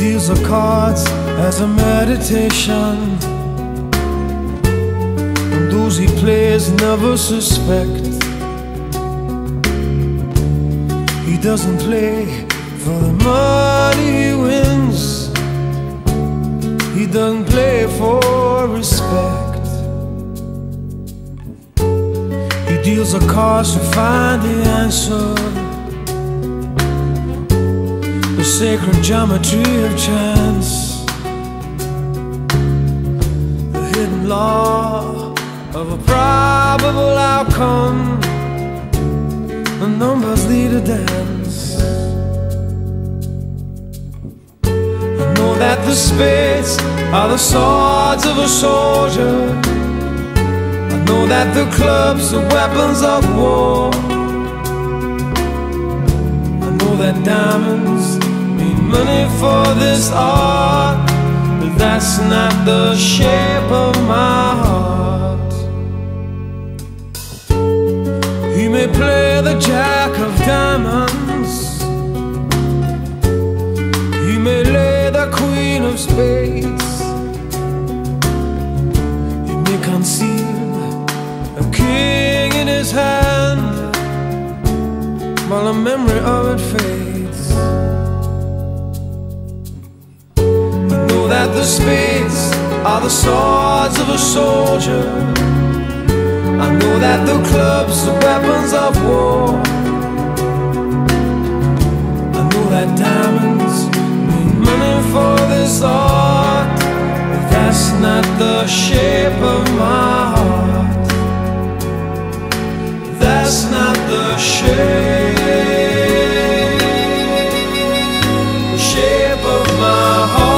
deals the cards as a meditation, and those he plays never suspect. He doesn't play for the money he wins, he doesn't play for respect. He deals the cards to find the answer, the sacred geometry of chance, the hidden law of a probable outcome. The numbers lead a dance. I know that the spades are the swords of a soldier, I know that the clubs are weapons of war, I know that diamonds mean money for this art, but that's not the shape of my heart. He may play the jack of diamonds, he may lay the queen of spades, he may conceal a king in his hand while the memory of it fades. I know that the spades are the swords of a soldier, I know that the clubs are weapons of war, I know that diamonds mean money for this art, but that's not the shape of my heart. That's not the shape of my heart.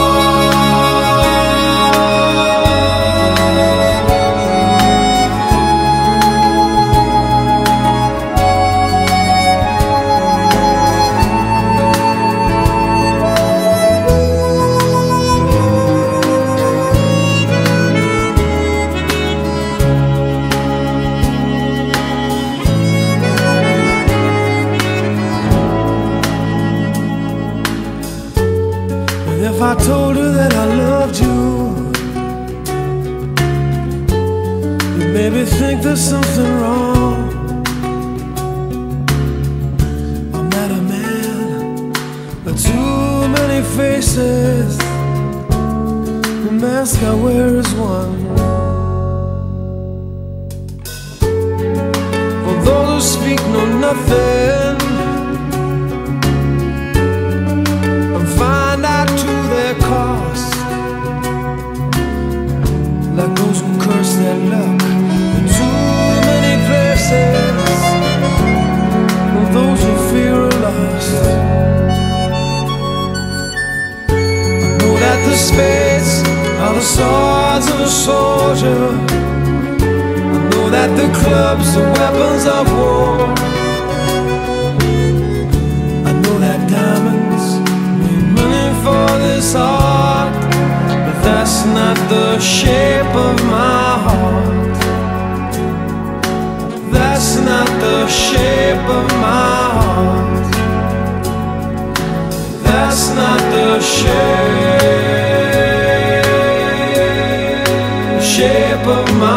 If I told her that I loved you, you'd maybe think there's something wrong. I'm not a man with too many faces, the mask I wear is one. For those who speak know nothing and find out to their cost, like those who curse their luck in too many places, or those who fear are lost. I know that the spades are the swords of a soldier, I know that the clubs are weapons of war, I know that diamonds mean money for this art, but that's not the shape of my heart. That's not the shape of my heart. That's not the shape of my heart.